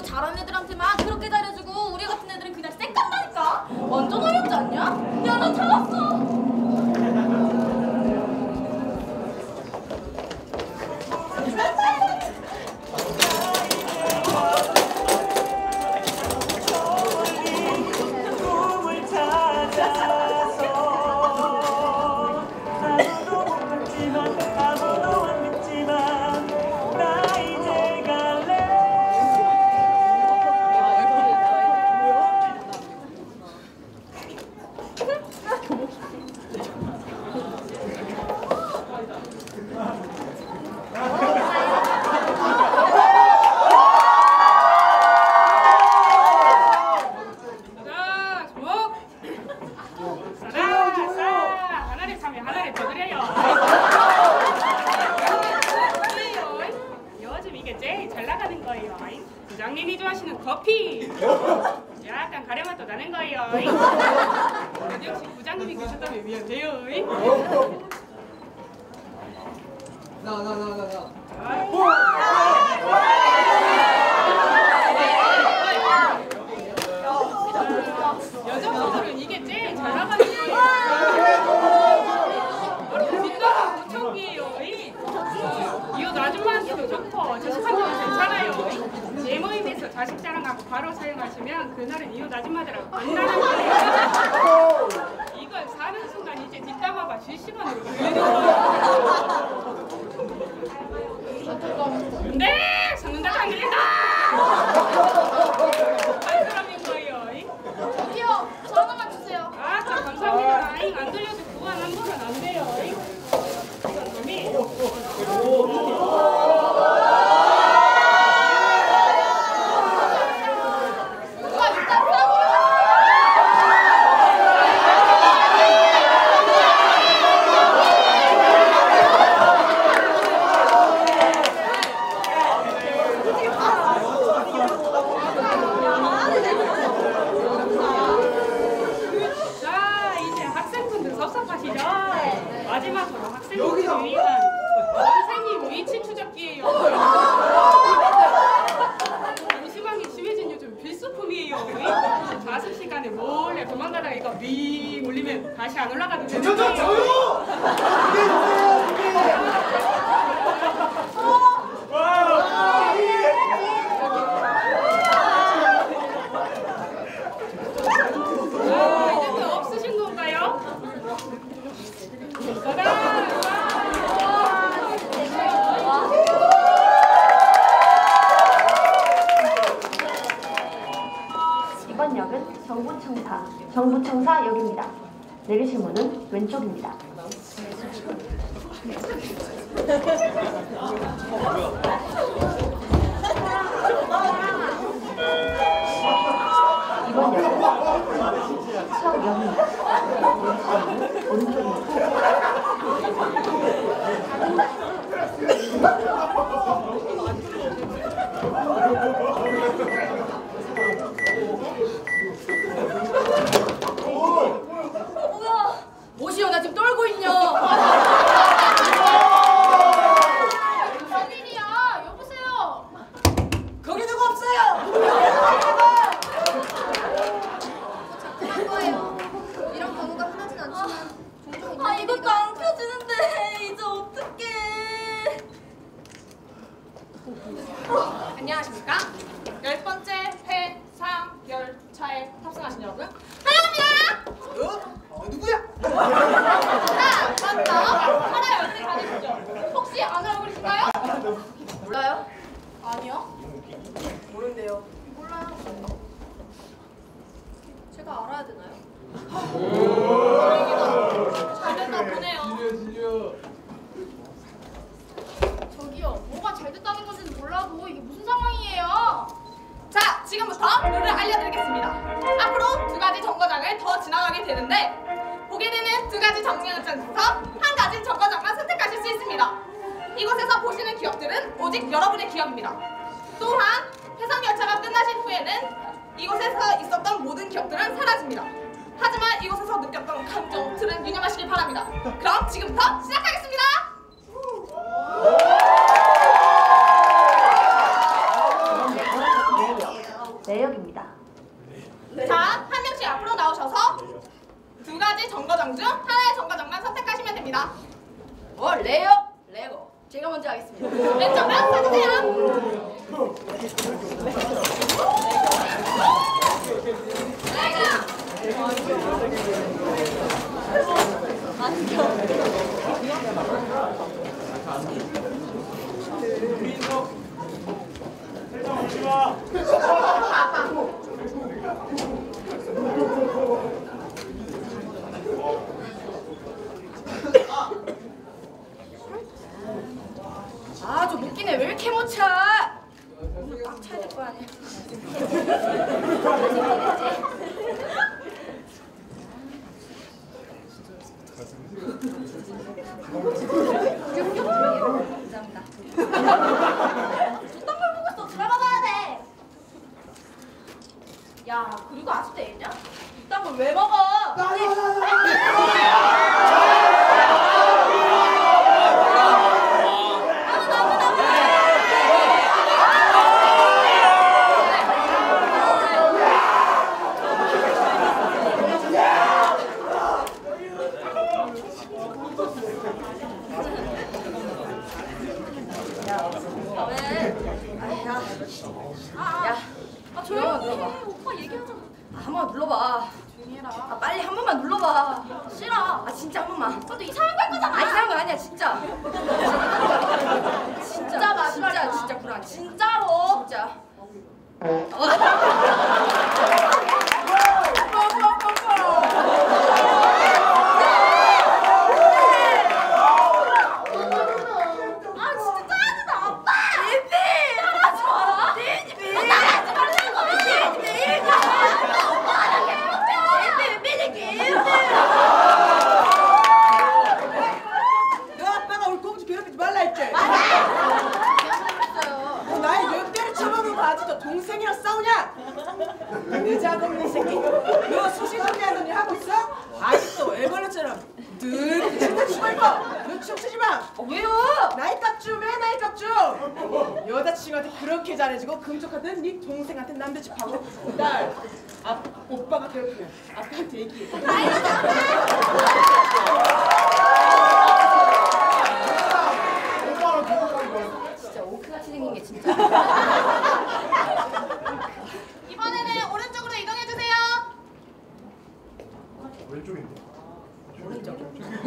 잘하는 애들한테만 그렇게 잘해주고 우리 같은 애들은 그냥 쌩깐다니까. 완전 어렵지 않냐? 야, 나 찾았어. 부장님이 좋아하시는 커피. 약간 가려맛도 나는 거예요. 역시 부장님이 계셨다면 미안해요. 나. 여자분들은 이게 제일 잘 나가는 거예요. 바로 뒷담화 구청기예요. 이웃 아줌마한테도 좋고 자식한테도 괜찮아요. 제 모임에서 자식 자랑하고 바로 사용하시면 그날은 이웃 아줌마들하고 만나는 거예요. 이걸 사는 순간 이제 뒷담화가 실시간으로 들리는 거예요. 근데 섞는다고 안 들린다! 할 사람인 거예요. 저기요, 저 하나만 주세요. 아, 자, 감사합니다. 안 들려도 그만 한 번은 안 돼요. 이건 놈이. 마지막으로 학생들을 위한 선생님 위치 추적기예요. 임시방이 심해진 요즘 필수품이에요. 자습 시간에 몰래 도망가다가 이거 윙 울리면 다시 안 올라가도 되는 거예요. 이제 없으신 건가요? 이번 역은 정부청사역입니다. 내리실 문은 왼쪽입니다. 이번 역은 서역입니다. 오른쪽입니다. 뭐야? 뭐시여, 나 지금 떨고 있냐? 무슨 일이야? 여보세요? 거기 누구 없어요? 작동한 거예요. 이런 경우가 흔하진 않지만 종종 있는 이것도 안 켜지는데 이제 어떡해? 안녕하십니까? 10번째 해상열차에 탑승하신 여러분 환영합니다! 누구야? 자, 먼저 하나 얼굴이 가리시죠? 혹시 아는 얼굴이신가요? 몰라요? 아니요? 모른대요. 몰라요. 제가 알아야 되나요? 잘 됐나 보네요. 저기요, 뭐가 잘 됐다는 건지는 몰라도 이게 무슨 상황이에요? 자, 지금부터 룰을 알려드리겠습니다. 앞으로 두 가지 정거장을 더 지나가게 되는데 보게 되는 두 가지 정류장 중에서 한 가지 정거장만 선택하실 수 있습니다. 이곳에서 보시는 기억들은 오직 여러분의 기억입니다. 또한 해상열차가 끝나신 후에는 이곳에서 있었던 모든 기억들은 사라집니다. 하지만 이곳에서 느꼈던 감정들은 유념하시길 바랍니다. 그럼 지금부터 시작하겠습니다. 내역입니다. 자, 한 명씩 앞으로 나오셔서 두 가지 정거장 중 하나의 정거장만 선택하시면 됩니다. 레요? 레고. 제가 먼저 하겠습니다. 왼쪽 면 서주세요. 저 못기네 왜 이렇게 못 차? 꽉 차야 될 거 아니야. 감사합니다. 어떤 걸 보고 있어? 들어가봐야 돼. 야, 그리고 아직도 애냐? 이딴 걸 왜 먹어? 조용히 해. 오빠 얘기하잖아. 한번 눌러봐. 조용히 해라. 빨리 한 번만 눌러봐. 싫어. 진짜 한 번만. 너 이상한 거 할 거잖아. 이상한 거 아니야 진짜. 진짜 마지막이야. 진짜 불안. 진짜로. 진짜. 아, 진짜 짜증나. 아빠. 따라하지 마라. 따라하지 말라고. 너 아빠가 우리 공주 괴롭히지 말라 했지? 나의 역대를 쳐먹은 거 아직도 동생이랑 싸우냐? 내 작은 이 새끼 너 수시 정리하는 일 하고 있어? 아직도 애벌레처럼 늘 침대 치고 있고 너 춤추지 마! 왜요? 나이 깍주 매 나이 깍주! 여자친구한테 그렇게 잘해주고 금쪽하던 네 동생한테 남자집하고 딸 오빠가 괴롭히면 아빠한테 얘기해. 진짜 오크같이 생긴 게 진짜. 이번에는 오른쪽으로 이동해 주세요. 왼쪽인데. 오른쪽.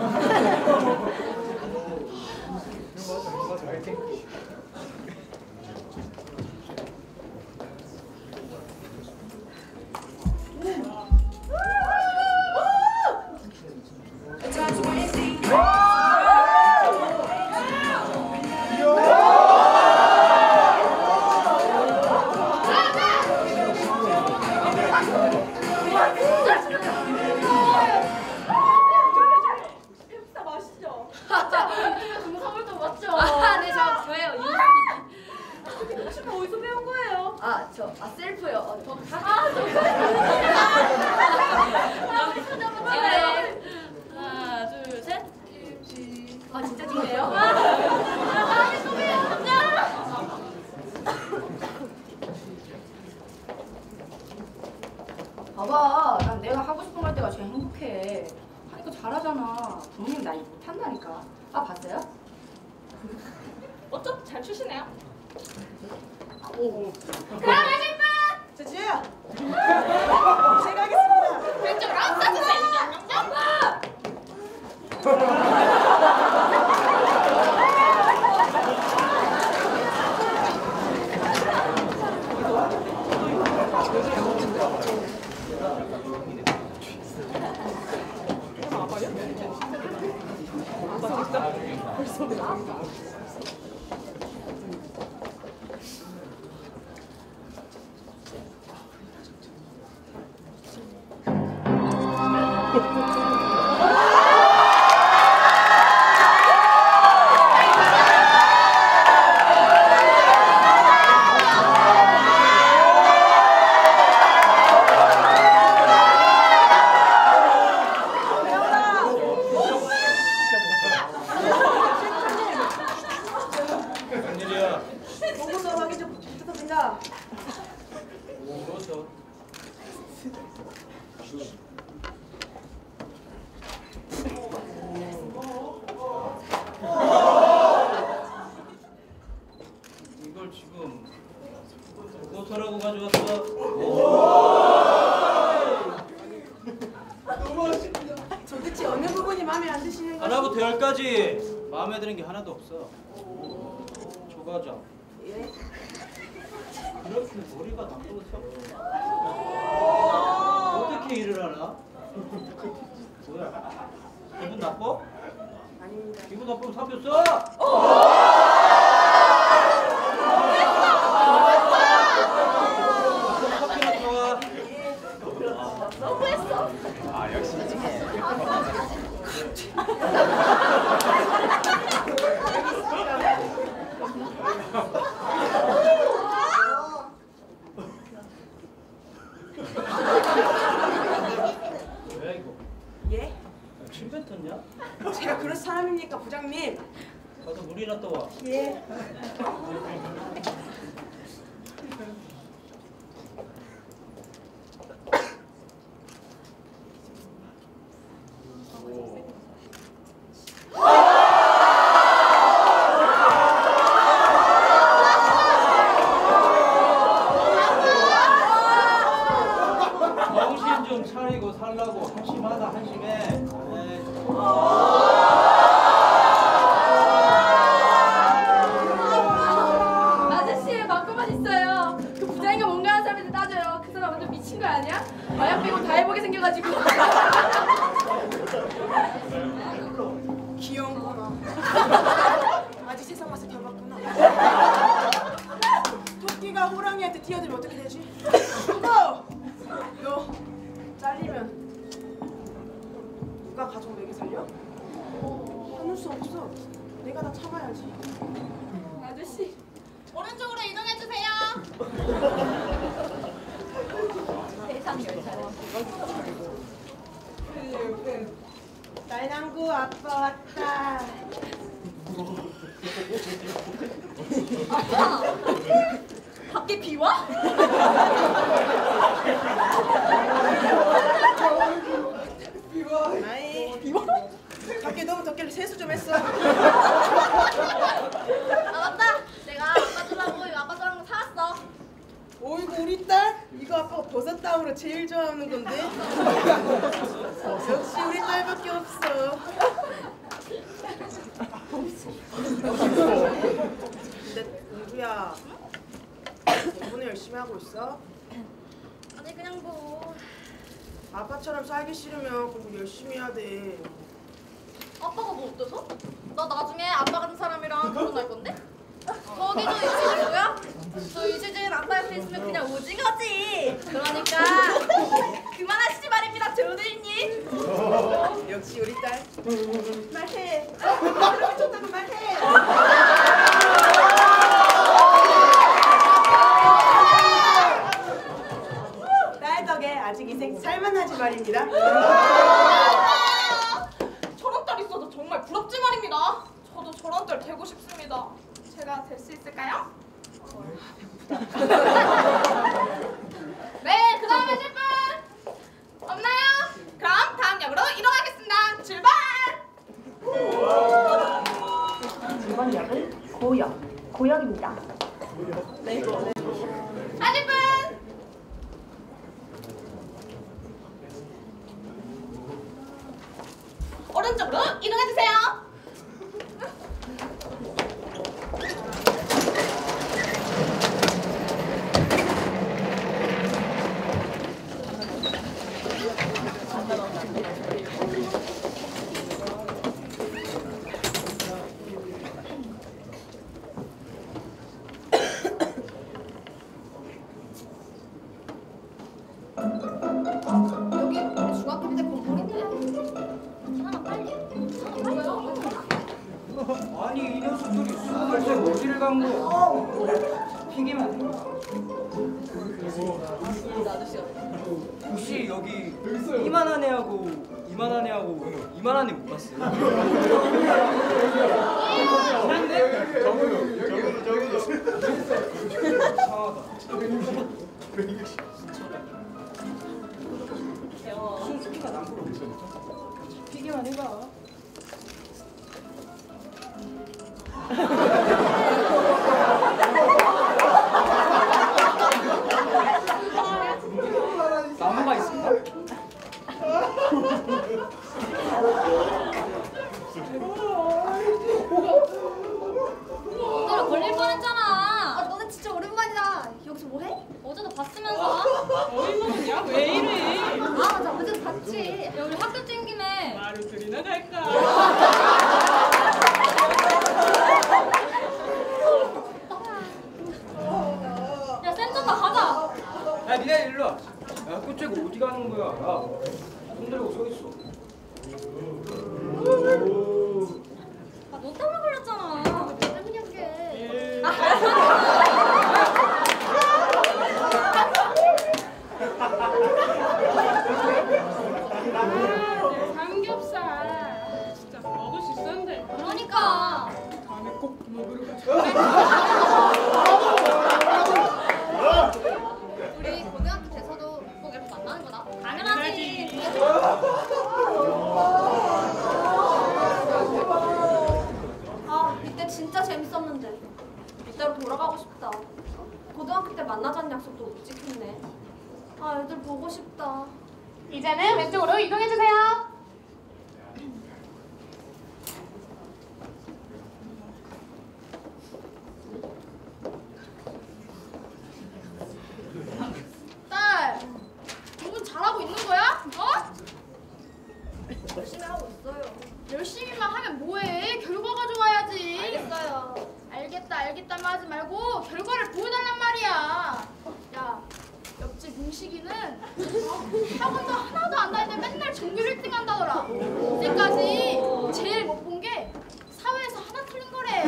셀프요. 하나, 둘, 셋. 진짜 찍네요. 봐봐, 난 내가 하고 싶은 거 할 때가 제일 행복해. 하니까 잘하잖아. 부모님 나 이거 못한다니까. 봤어요? 어쩜 잘 추시네요. 오. 그럼 하실 분! 자, 지혜야. 제가 하겠습니다. 왼쪽으로 써주세요. 좋았어. 도대체 어느 부분이 마음에 안 드시는 거지? 하나부터 10까지 마음에 드는 게 하나도 없어. 조과장. 예? 이렇게 머리가 나쁘겠어? 어떻게 일을 하나? 뭐야? 기분 나빠? 아닙니다. 기분 나쁘면 사표 써! 사표나 써와. 너무했어. 아 역시 뭐야 이거? 예? 침 뱉었냐? 제가 그런 사람입니까, 부장님? 가서 물이나 떠와. 예. 정신 좀 차리고 살라고. 한심하다 한심해. 에이. 아저씨 맞고만 있어요. 그 부장이가 뭔가 하는 사람한테 따져요. 그 사람 완전 미친 거 아니야? 마약 빼고 다 해보게 생겨가지고. 귀여운구나. 아직 세상 맛을 덜 봤구나. 토끼가 호랑이한테 뛰어들면 어떻게 되지? 죽어! 너 잘리면 누가 가족 먹여 살려? 하는 수 없어. 내가 다 참아야지. 아저씨. 오른쪽으로 이동해 주세요. 세상 열차네. 딸랑구 아빠 왔다. 아빠. 밖에 비 와? 아이 비와? 밖에 너무 덥길래 세수 좀 했어. 아 맞다. 내가 아빠 주려고 이거 아빠 주라는 거 사왔어. 오이고 우리 딸? 이거 아빠가 버섯 다음으로 제일 좋아하는 건데. 역시 우리 딸밖에 없어. 근데 공주야, 공부는 열심히 하고 있어? 아니 그냥 뭐. 아빠처럼 살기 싫으면 공부 열심히 해야 돼. 아빠가 뭐 어때서? 나 나중에 아빠 같은 사람이랑 결혼할 건데? 거기도 이수진 뭐야? 저 이수진 아빠 옆에 있으면 그냥 오징어지. 그러니까 그만하시지 말입니다, 조들님. 역시 우리 딸. 말해. 그러면 좋다고 말해. 딸 덕에 아직 인생 살만하지 말입니다. 저런 딸 있어도 정말 부럽지 말입니다. 저도 저런 딸 되고 싶습니다. 제가 될 수 있을까요? 네, 그 다음 하실 분 없나요? 그럼 다음 역으로 이동하겠습니다. 출발! 이번 역은 고역입니다. 하실 분! 오른쪽으로 이동해주세요. 여기 우리 중학교 때 건물인데? 하나만 빨리. 아니 이 녀석들이 28살 어디를 간 거야? 핑계만 해. 혹시 여기 이만한 애하고 이만한 애하고 이만한 애 못 봤어요? 순수키가 남부로 핑계만 해봐. 어이없냐? 왜 이래? 아, 나 어제 봤지. 야, 우리 학교 뛴 김에. 마루 들이나 갈까? 야, 센터다 가자. 야 니네 일로 와. 야 꽃째고 어디 가는 거야? 야손 들고 서 있어. 아, 너 때문에 걸렸잖아. 너 때문이었게. 내 삼겹살 진짜 먹을 수 있었는데. 그러니까. 다음에 꼭 먹으러 가자. 우리 고등학교 돼서도 꼭 이렇게 만나는 거다. 당연하지. 아, 이때 진짜 재밌었는데. 이때로 돌아가고 싶다. 고등학교 때 만나자는 약속도 못 지켰네. 아, 애들 보고 싶다. 이제는 왼쪽으로 이동해주세요. 딸, 공부 잘하고 있는 거야? 어? 열심히 하고 있어요. 열심히만 하면 뭐해? 결과가 좋아야지. 알겠어요. 알겠다만 하지 말고 결과를 보여달란 말이야. 야, 옆집 뭉식이는 학원도 하나도 안 다니는데 맨날 전교 1등 한다더라. 이제까지 제일 못 본 게 사회에서 하나 틀린 거래.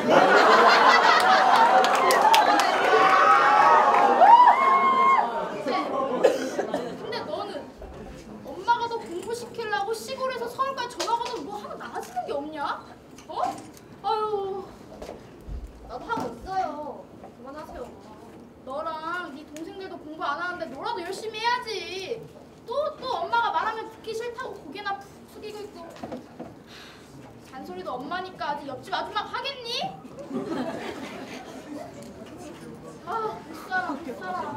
근데 너는 엄마가 너 공부시키려고 시골에서 서울까지 전화가도 뭐 하나 나아지는 게 없냐? 어? 아유, 나도 하고 있어요. 그만하세요. 너랑 네 동생들도 공부 안 하는데 너라도 열심히 해야지. 또 엄마가 말하면 듣기 싫다고 고개나 푹 숙이고 있고. 잔소리도 엄마니까 아직 옆집 아줌마가 하겠니? 아, 못 살아.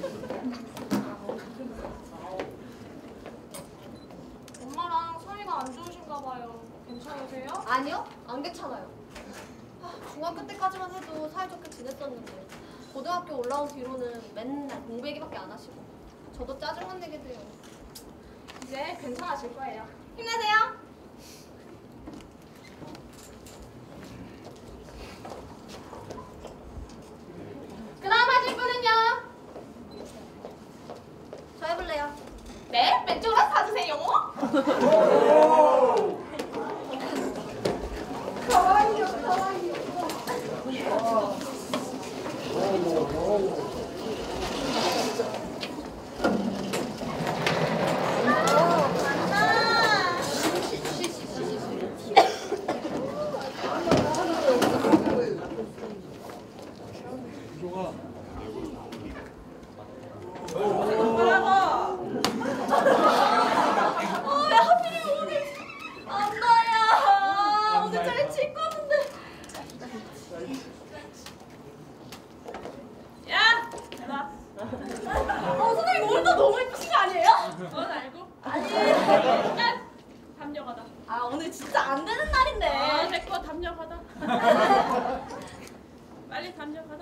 엄마랑 사이가 안 좋으신가 봐요. 괜찮으세요? 아니요, 안 괜찮아요. 중학교 때까지만 해도 사이좋게 지냈었는데 고등학교 올라온 뒤로는 맨날 공부 얘기밖에 안 하시고 저도 짜증만 내게 돼요. 이제 괜찮아질 거예요. 힘내세요. 그 다음 하실 분은요? 저 해볼래요. 네, 왼쪽으로 사주세요. 왜 하필이면 오늘 안나야. 오늘 저리 치과 왔는데. 야! 선생님 오늘도 너무 예쁘신 거 아니에요? 넌 알고? 아니. 야! 담력하다. 아, 오늘 진짜 안 되는 날인데. 내거 담력하다. 빨리 담력하다.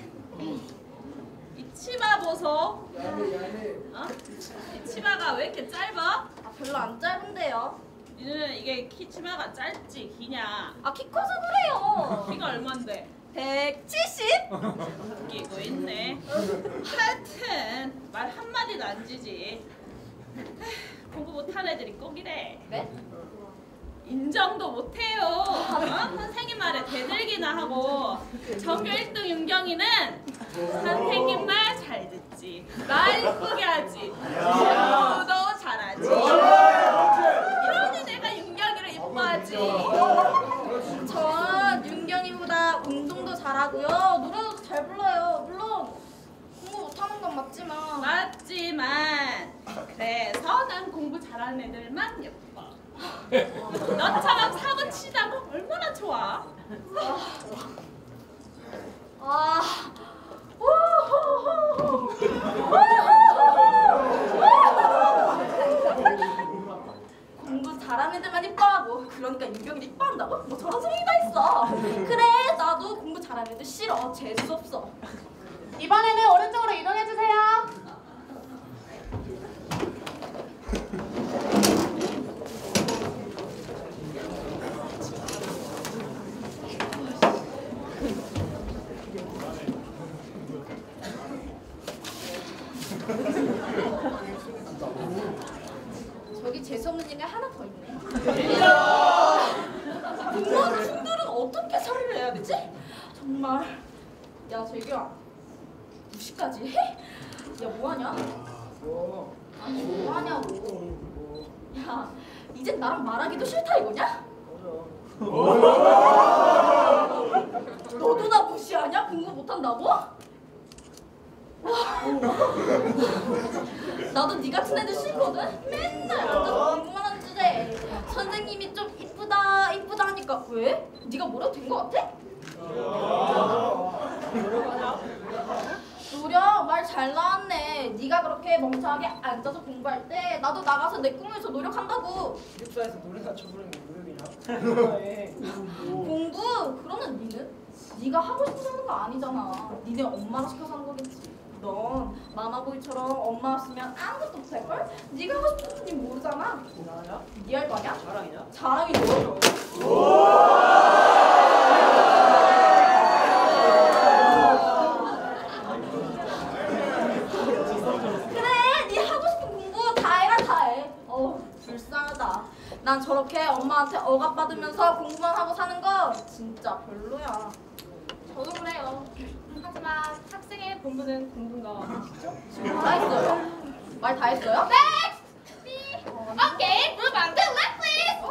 이 치마 보소. 어? 이 치마가 왜 이렇게 짧아? 아, 별로 안 짧은데요. 니는 이게 키 치마가 짧지 기냐? 아, 키 커서 그래요. 키가 얼만데? 170? 웃기고 있네. 하여튼 말 한마디도 안 지지. 공부 못한 애들이 꼭 이래. 네? 인정도 못해요. 어? 선생님 말에 대들기나 하고. 전교 1등 윤경이는 선생님 말 잘 듣지. 말 이쁘게 하지. 공부도 잘하지. 이러니 내가 윤경이를 이뻐하지. 전 윤경이보다 운동도 잘하고요. 노래도 잘 불러요. 물론 공부 못하는 건 맞지만. 맞지만 그래서 난 공부 잘하는 애들만 예뻐. 너처럼 사고 치자고 얼마나 좋아. 아. 공부 잘하는 애들만 이뻐하고 그러니까 윤경이를 이뻐한다고? 뭐 저런 소리가 있어. 그래, 나도 공부 잘하는 애들 싫어. 재수 없어. 이번에는 오른쪽으로 이동해주세요. 저기 재수없는 일이 하나 더 있네. 공무원 분들은 어떻게 처리를 해야 되지? 정말. 야 재규야, 무시까지 해? 야 뭐하냐? 아니 뭐하냐고. 야 이젠 나랑 말하기도 싫다 이거냐? 너도 나 무시하냐? 공부 못한다고? 나도 네 같은 애들 싫거든? 맨날 앉아서 공부만 하는 주제. 선생님이 좀 이쁘다 이쁘다 하니까 왜? 네가 뭐라도 된 거 같아? 노력 말 잘 나왔네. 네가 그렇게 멍청하게 앉아서 공부할 때 나도 나가서 내 꿈을 위해서 노력한다고. 기숙사에서 노래나 쳐부르는 게 노력이냐? 공부? 그러면 니는? 네가 하고 싶어서 하는 거 아니잖아. 니네 엄마가 시켜서 하는 거겠지. 넌 마마보이처럼 엄마 없으면 아무것도 못할걸? 네가 하고 싶은 건 니 모르잖아. 나야? 니 할 거 아니야? 자랑이냐? 자랑이 뭐죠? 그래, 니 하고 싶은 공부 다 해라 다 해. 불쌍하다. 난 저렇게 엄마한테 억압 받으면서 공부만 하고 사는 거 진짜 별로야. 저도 그래요. 하지만 학생의 본분은 공부인 거 아시죠? 다 했어요? 말 다 했어요? 네! 오케이, move on to left please!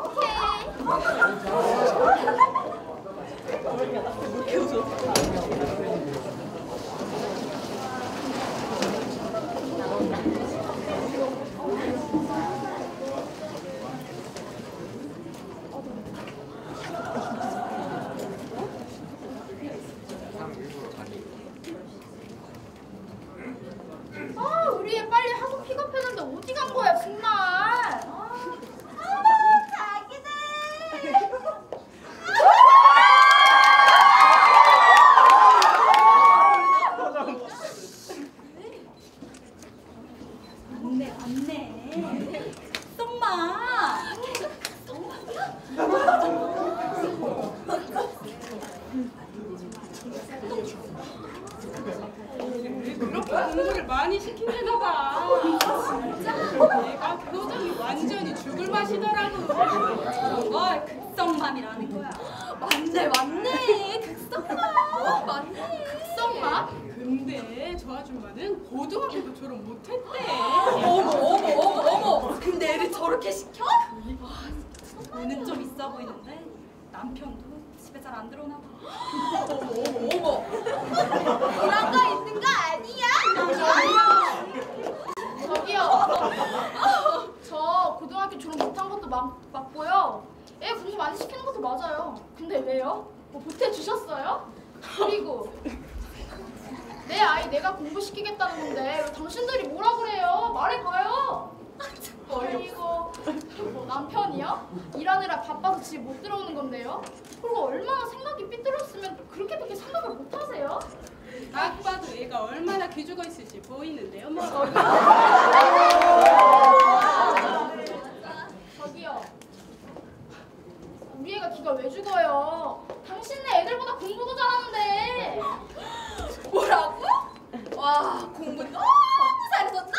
아, 우리 애 빨리 학원 픽업했는데 어디 간 거야, 정말. 자기들! 맞네. 썸마. 그렇게 공부를 많이 시킨다나 봐. 얘가 표정이 완전히 죽을 맛이더라고. 저걸 극성맘이라는 거야. 맞네. 극성맘. 맞네. 극성맘? 근데 저 아줌마는 고등학교도 졸업 못했대. 어머. 근데 애를 저렇게 시켜? 돈은 좀 있어 보이는데 남편도 집에 잘 안 들어오나 봐. 어머. 그런 거 있는 거 아니야? 저기요. 저 고등학교 졸업 못한 것도 맞고요. 애 공부 많이 시키는 것도 맞아요. 근데 왜요? 뭐 보태주셨어요? 그리고 내 아이 내가 공부시키겠다는 건데 왜 당신들이 뭐라 그래요? 말해봐요. 그리고 뭐 남편이요? 일하느라 바빠서 집 못 들어오는 건데요? 그리고 얼마나 생각이 삐뚤었으면 그렇게밖에 생각을 못 하세요? 딱 봐도 얘가 얼마나 기죽어 있을지 보이는데요. 뭐. 저기요. 우리 애가 기가 왜 죽어요? 당신네 애들보다 공부도 잘하는데. 뭐라고? 와 공부 너무 잘해서 너무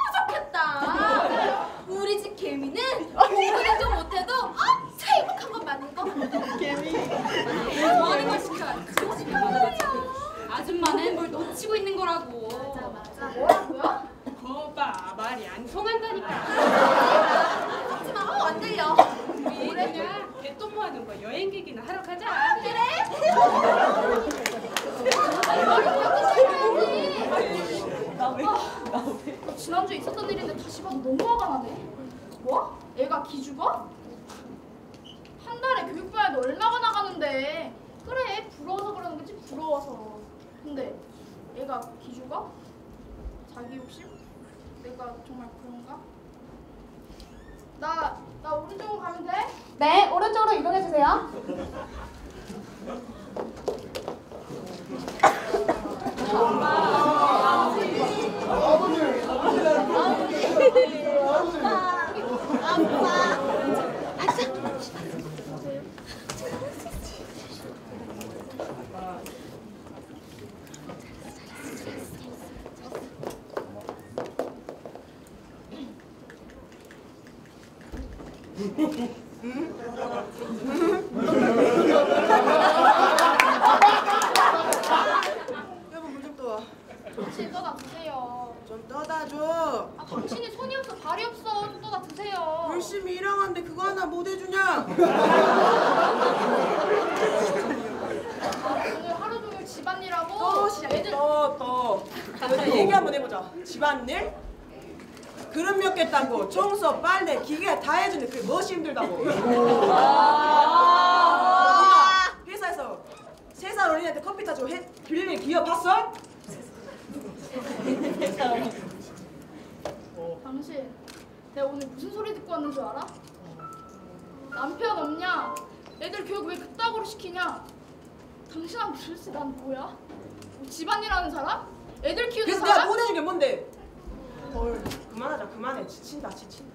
좋겠다. 우리 집 개미는 공부는 좀 못해도 엄청 행복한 건 맞는 거. 개미. 뭐 하는 걸 시켜야지. 아줌마는 뭘 놓치고 있는 거라고. 맞아. 뭐라고요? 거봐 말이 안 통한다니까. 하지마. 안 들려. 우리 그냥 개똥 모아놓은 거 여행객이나 하러 가자. 그래? 지난주에 있었던 일인데 다시 봐도 너무 화가 나네. 뭐? 애가 기죽어? 한 달에 교육비에도 얼마가 나가는데. 그래, 부러워서 그러는 거지, 부러워서. 근데 애가 기죽어? 자기 욕심? 내가 정말 그런가? 나 오른쪽으로 가면 돼? 네, 오른쪽으로 이동해주세요. 여보 물 좀 떠와. 당신 떠다 드세요. 좀 떠다 줘. 아, 당신이 손이 없어 발이 없어. 좀 떠다 드세요. 열심히 일하는데 그거 하나 못 해주냐? 오늘 하루 종일 집안일하고 또 시작해. 애들 또. 여자 얘기 한번 해보자. 집안일? 그릇 몇 개 닦고 청소, 빨래, 기계 다 해주는데 그게 무엇이 힘들다고. 회사에서 3살 어린애한테 커피 타주고 빌릴 기업 봤어? 당신 내가 오늘 무슨 소리 듣고 왔는 줄 알아? 남편 없냐? 애들 교육 왜 그따구로 시키냐? 당신하고 도대체 난 뭐야? 뭐 집안일 하는 사람? 애들 키우는 그래서 사람? 내가 못 해준 게 뭔데? 그만하자 그만해. 지친다.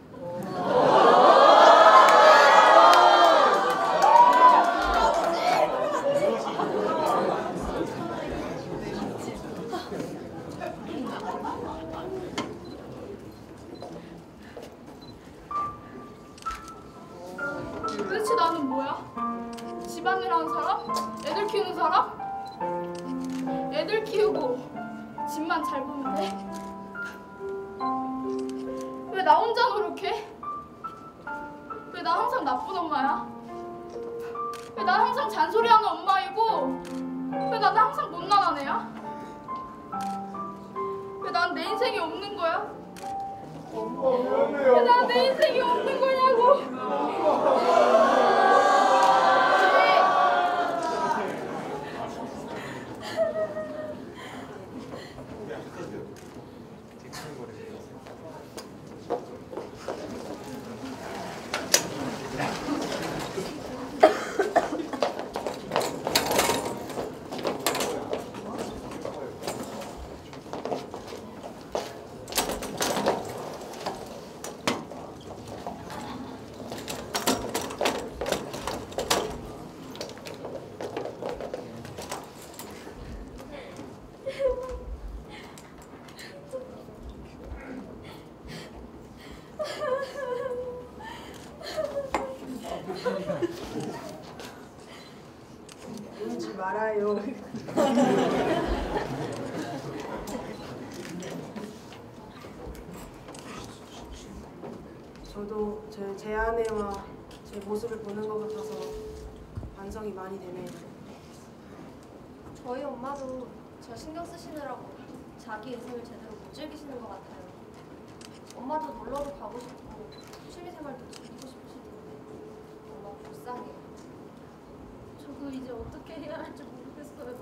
도대체 나는 뭐야? 집안일 하는 사람? 애들 키우는 사람? 애들 키우고 집만 잘 보면 돼? 왜 나 혼자 노력해? 왜 나 항상 나쁜 엄마야? 왜 난 항상 잔소리하는 엄마이고 왜 난 항상 못난한 애야? 왜 난 내 인생이 없는 거야? 왜 난 내 인생이 없는 거냐고? 울지 말아요. 저도 제 아내와 제 모습을 보는 것 같아서 반성이 많이 되네요. 저희 엄마도 저 신경 쓰시느라고 자기 인생을 제대로 못 즐기시는 것 같아요. 엄마도 놀러도 가고 싶고 취미생활도 즐기고 싶으시는데 엄마 불쌍해요. 저도 이제 어떻게 해야 할지 모르겠어요.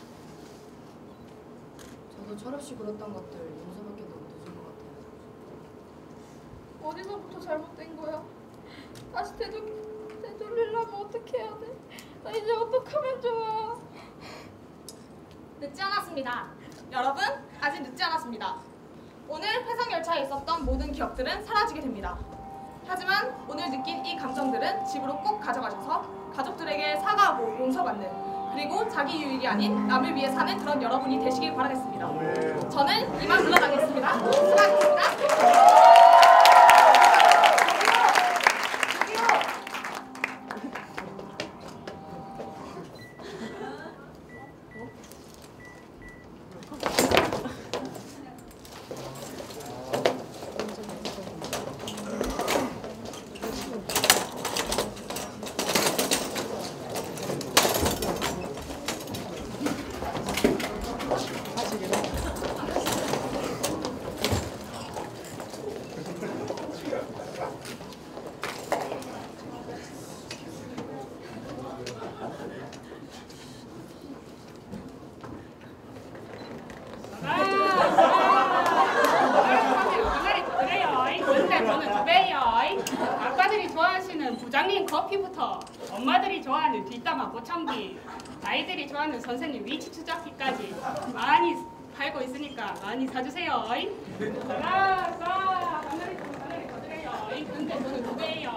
저도 철없이 굴었던 것들 용서받기 너무 늦은 것 같아요. 어디서부터 잘못된 거야? 다시 되돌리려면 어떻게 해야 돼? 나 이제 어떡하면 좋아? 늦지 않았습니다. 여러분, 아직 늦지 않았습니다. 오늘 회상열차에 있었던 모든 기억들은 사라지게 됩니다. 하지만 오늘 느낀 이 감정들은 집으로 꼭 가져가셔서 가족들에게 사과하고 용서받는, 그리고 자기 유익이 아닌 남을 위해 사는 그런 여러분이 되시길 바라겠습니다. 저는 이만 물러나겠습니다. 수고하셨습니다. 부장님 커피부터 엄마들이 좋아하는 뒷담화 보청기, 아이들이 좋아하는 선생님 위치 추적기까지 많이 팔고 있으니까 많이 사주세요. 하나, 하나를 더 드려요. 근데 저는 2배예요.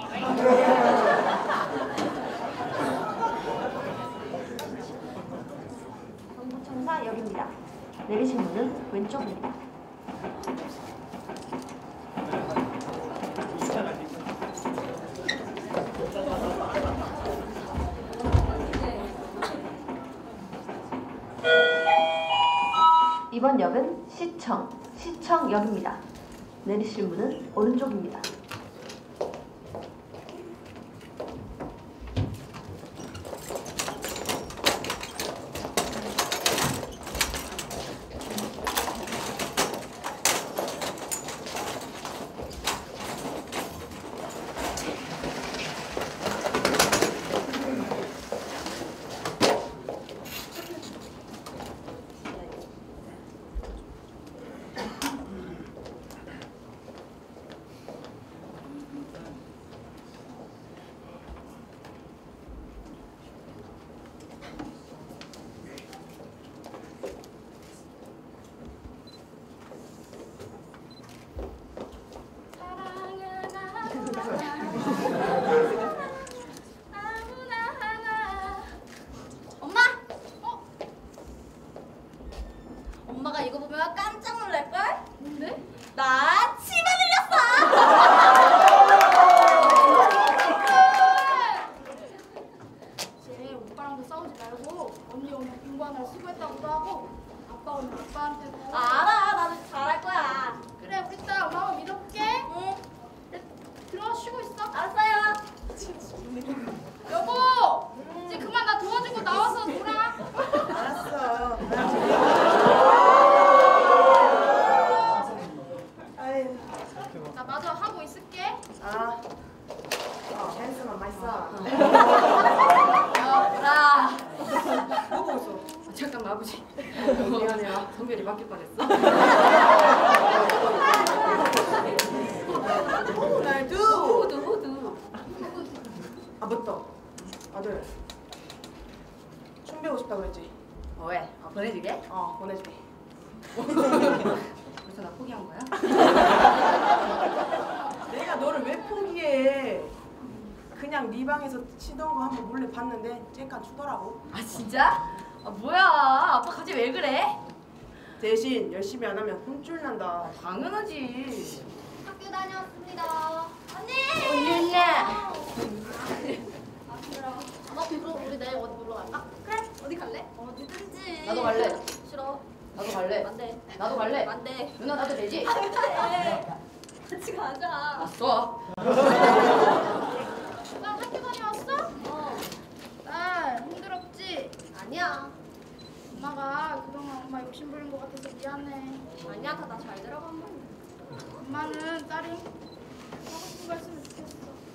정부청사 역입니다. 내리신 문은 왼쪽입니다. 이번 역은 시청역입니다. 내리실 문은 오른쪽입니다. 엄마가 이거 보면 깜짝 놀랄걸? 뭔데? 나 치마 늘렸어! 이제 오빠랑도 싸우지 말고 언니 오늘 공부하느라 수고했다고도 하고 아빠 오늘 아빠한테도 알아, 나도 잘할 거야. 그래 우리 딸 엄마 한번 믿어볼게. 응, 그래, 들어가 쉬고 있어. 알았어요. 여보 이제 그만 나 도와주고 나와서 놀아. 알았어. 아유, 나 마저 하고 있을게. 댄스만 맛있어. 나 뭐 보고 있어? 잠깐만 아버지. 미안해요. 성별이 바뀔 뻔했어. 날도. 호두. 아 맞다. 아들. 춤 배우고 싶다고 했지? 왜? 보내주게? 보내줄게. 벌써 나 포기한 거야? 내가 너를 왜 포기해? 그냥 네 방에서 치던 거 한번 몰래 봤는데 쟤깐 추더라고. 아 진짜? 아 뭐야? 아빠 갑자기 왜 그래? 대신 열심히 안 하면 혼쭐 난다. 당연하지. 학교 다녀왔습니다. 언니! 언니. 너 그럼 우리 내일 어디 놀러 갈까? 그래, 어디 갈래? 어디든지. 나도 갈래. 싫어. 나도 갈래. 안 돼. 나도 갈래. 안 돼. 누나 나도 되지? 안 돼. 같이 가자. 왔어. 나 학교 다녀왔어? 딸 힘들었지? 아니야. 엄마가 그동안 엄마 욕심 부린 것 같아서 미안해. 아니야, 다 나 잘 들어간 말. 엄마는 딸이 하고 싶은 거 했으면 좋겠어.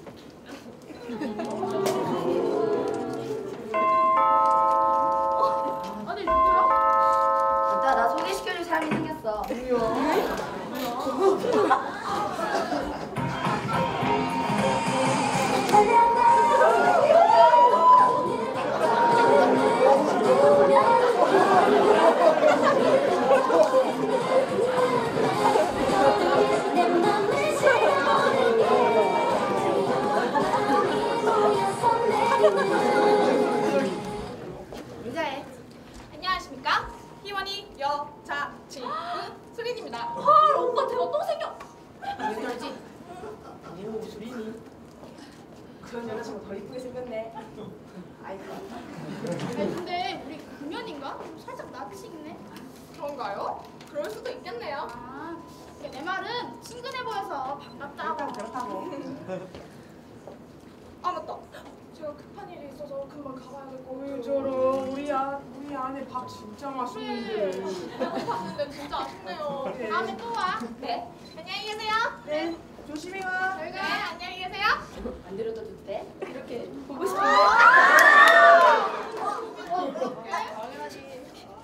아니 누구야? 맞다, 나 소개시켜줄 사람이 생겼어. 인사해. 안녕하십니까? 희원이 여자 친구 수린입니다. 헐, 오빠 대박 똥 생겨. 그러지? 오 수린이. 그런 여자친구 더 이쁘게 생겼네. 아이고. 근데 우리 금연인가? 좀 살짝 낯익네. 그런가요? 그럴 수도 있겠네요. 아, 내 말은 친근해 보여서 반갑다고. 그렇다고. 아 맞다. 제가 급한 일이 있어서 금방 가봐야 될 거. 왜 저러? 우리 안에 밥 진짜 맛있는데. 배고팠는데 진짜 아쉽네요. 다음에 또 와. 네. 안녕히 계세요. 네, 조심히 가. 네, 안녕히 계세요. 안 데려다 줄때? 이렇게 보고 싶은데? 당연하지.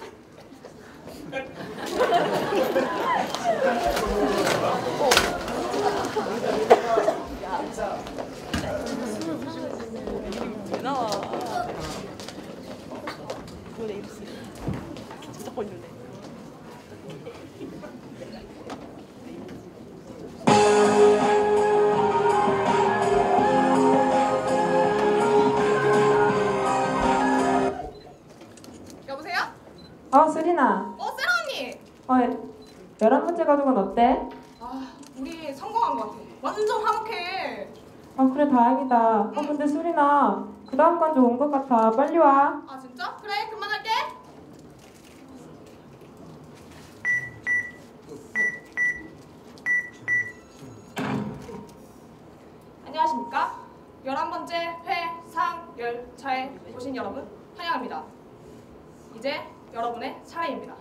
여보세요? 수린아. 세라 언니. 11번째 가족은 어때? 우리 성공한 것 같아. 완전 화목해. 그래, 다행이다. 근데 수린아, 그 다음 관족 온 것 같아. 빨리 와. 아 진짜? 그래, 그만할게. 번째 회상 열차에 오신 여러분 환영합니다. 이제 여러분의 차례입니다.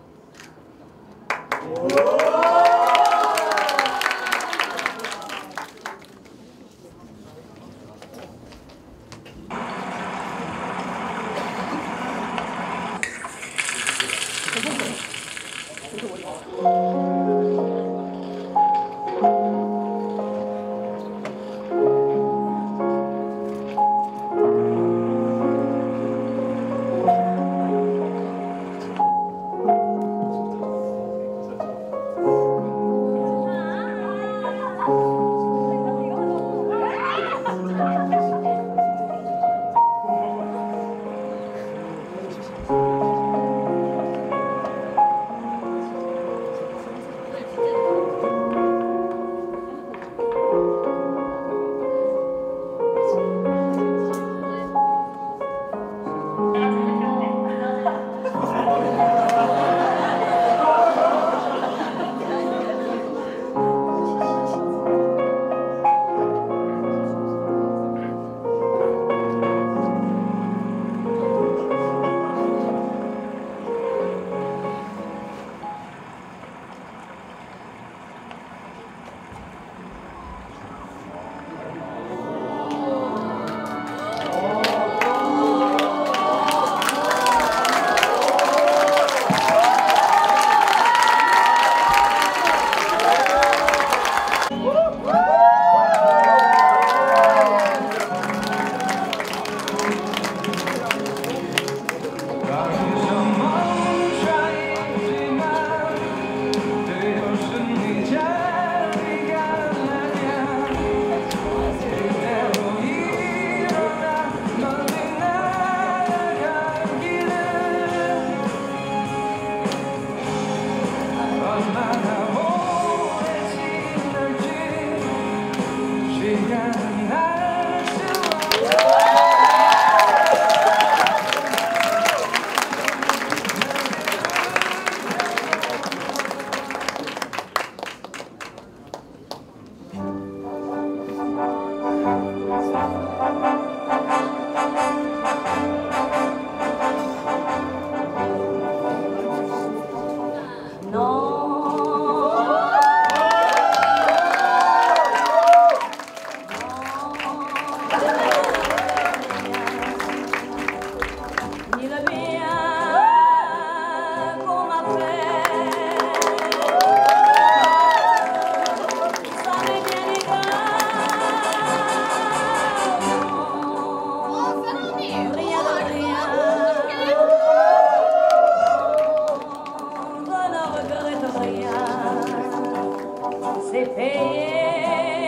C'est payé.